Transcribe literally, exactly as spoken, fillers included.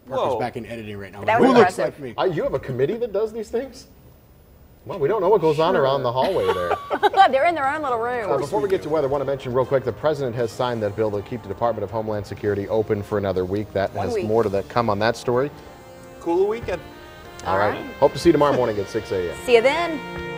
Parker's Whoa. back in editing right now. That Who was looks impressive. like me? Uh, you have a committee that does these things? Well, we don't know what goes on around the hallway there. They're in their own little room. Uh, before we get to weather, I want to mention real quick, the president has signed that bill to keep the Department of Homeland Security open for another week. That One has week. more to that come on that story. Cooler weekend. All right. Hope to see you tomorrow morning at six A M See you then.